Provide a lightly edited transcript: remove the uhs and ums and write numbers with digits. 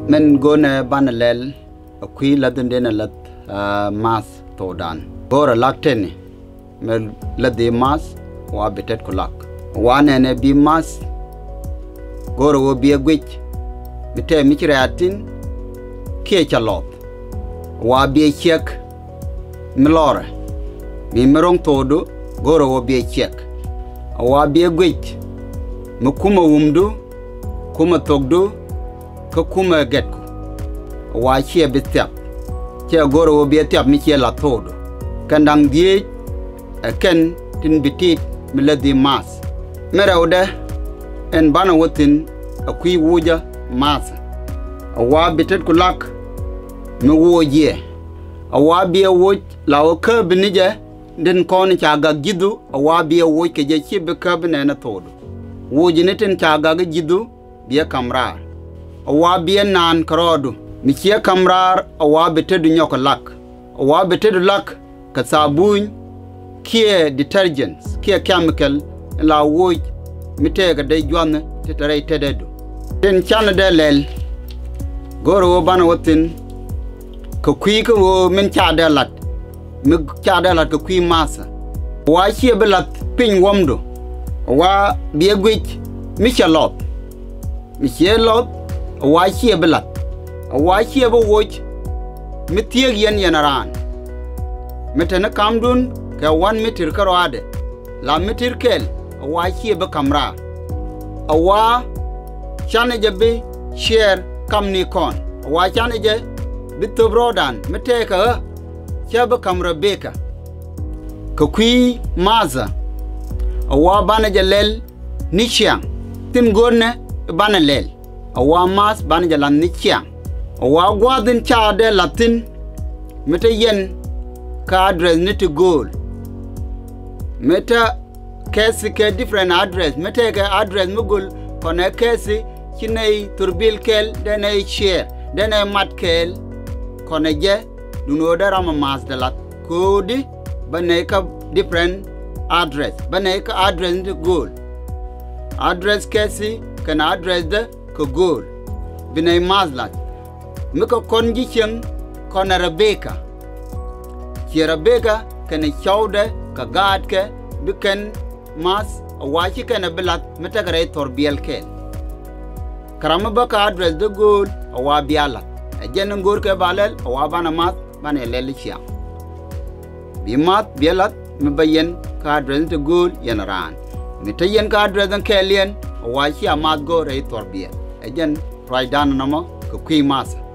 men gona banalel akui ladin dena lat mas todan bora lakteni mel ladi mas wa betet kulak wane ne bi mas goro wo bi gwich bite michiratin ke chalot wa bi chek milore mi merong todo goro wo bi chek wa bi gwich mukuma wumdu kuma togdu ka kuma getku wa chia bitap chia goro wo bi tap mi chia la todo kandang die ken tin bitit miladi mas merawde en bana wotin akui wuja mas wa bitet kulak mi woje wa bi woj law ka binije den kon chaga gidu wa bi woj ke je chibe ka binena todo woji neten chaga gidu bi kamrar wa bi nan karodu mi chia kamrar wa betedu nyoko lak wa betedu lak ka sabun kie detergents kie chemical la woj mitega day juan te tare tededo den chana de lel goro wo bana wotin ko kui ko wo min chade lat mi chade lat ko kui masa wa chie belat pin womdo wa biegwich mi chalot mi chelot wa chie belat wa chie bo woj mi tieg yen yenaran metena kamdun ka 1 meter karwade la meter kel wa chie be kamra awa chane jabe share kamni kon wa chane je bitobrodan meteka chaba kamra beka ka kui maza awa bana jalel nichiang tin gonne bana lel awa mas bana jalan nichiang awa gwadin chade latin meta yen ka address niti goal meta kesi ke different address meta ke address mugul kone kesi chinei turbil kel denai share denai mat kel kone je duno dara ma mas dalat kodi banai ka different address banai ka address niti goal address kesi kana address de ko goal binai maslat miko konji cheng kone Rebecca Rebecca kana chaude ka gad ke duken mas wachi kana belat metagare torbiel kel karama ba ka address de goal awa biala ajen ngor ke balel awa bana mat bana lel chia bi mat bielat mebayen ka address de goal yanaran metayen ka address de kelien awa chia mat go re torbiel ajen raidan namo ko kui mas